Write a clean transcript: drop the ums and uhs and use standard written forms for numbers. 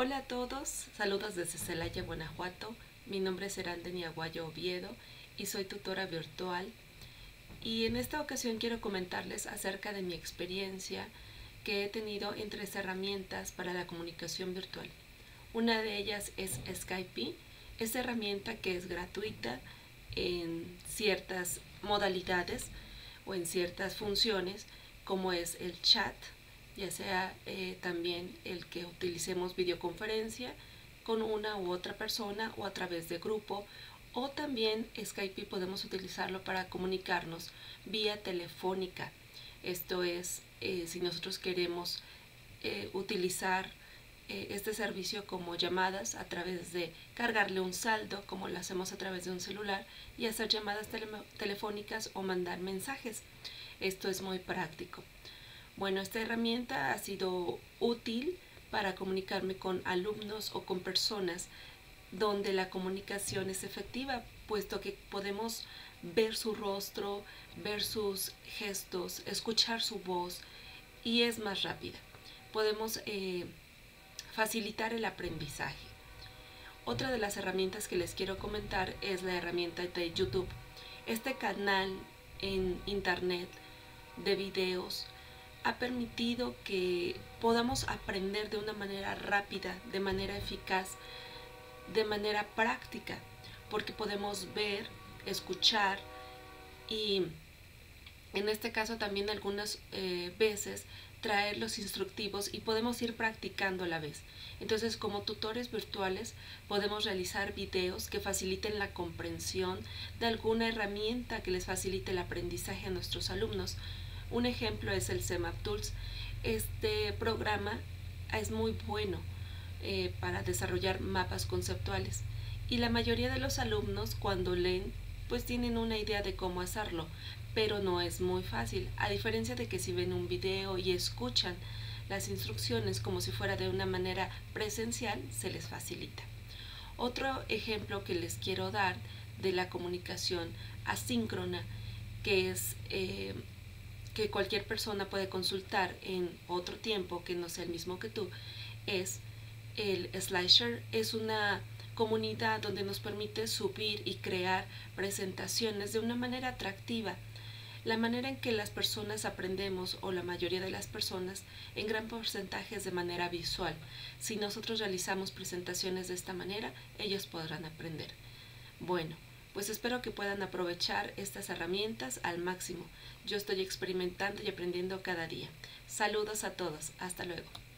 Hola a todos, saludos desde Celaya, Guanajuato. Mi nombre es Eraldeni Aguayo Oviedo y soy tutora virtual. Y en esta ocasión quiero comentarles acerca de mi experiencia que he tenido en 3 herramientas para la comunicación virtual. Una de ellas es Skype, esta herramienta que es gratuita en ciertas modalidades o en ciertas funciones, como es el chat, ya sea también el que utilicemos videoconferencia con una u otra persona o a través de grupo, o también Skype podemos utilizarlo para comunicarnos vía telefónica. Esto es, si nosotros queremos utilizar este servicio como llamadas a través de cargarle un saldo, como lo hacemos a través de un celular, y hacer llamadas telefónicas o mandar mensajes. Esto es muy práctico. Bueno, esta herramienta ha sido útil para comunicarme con alumnos o con personas donde la comunicación es efectiva, puesto que podemos ver su rostro, ver sus gestos, escuchar su voz y es más rápida. Podemos facilitar el aprendizaje. Otra de las herramientas que les quiero comentar es la herramienta de YouTube. Este canal en internet de videos ha permitido que podamos aprender de una manera rápida, de manera eficaz, de manera práctica, porque podemos ver, escuchar y en este caso también algunas veces traer los instructivos y podemos ir practicando a la vez. Entonces, como tutores virtuales podemos realizar videos que faciliten la comprensión de alguna herramienta que les facilite el aprendizaje a nuestros alumnos. Un ejemplo es el CEMAP Tools. Este programa es muy bueno para desarrollar mapas conceptuales y la mayoría de los alumnos cuando leen pues tienen una idea de cómo hacerlo, pero no es muy fácil, a diferencia de que si ven un video y escuchan las instrucciones como si fuera de una manera presencial, se les facilita. Otro ejemplo que les quiero dar de la comunicación asíncrona, que es que cualquier persona puede consultar en otro tiempo que no sea el mismo que tú, es el SlideShare. Es una comunidad donde nos permite subir y crear presentaciones de una manera atractiva. La manera en que las personas aprendemos, o la mayoría de las personas, en gran porcentaje es de manera visual. Si nosotros realizamos presentaciones de esta manera, ellos podrán aprender. Bueno, pues espero que puedan aprovechar estas herramientas al máximo. Yo estoy experimentando y aprendiendo cada día. Saludos a todos. Hasta luego.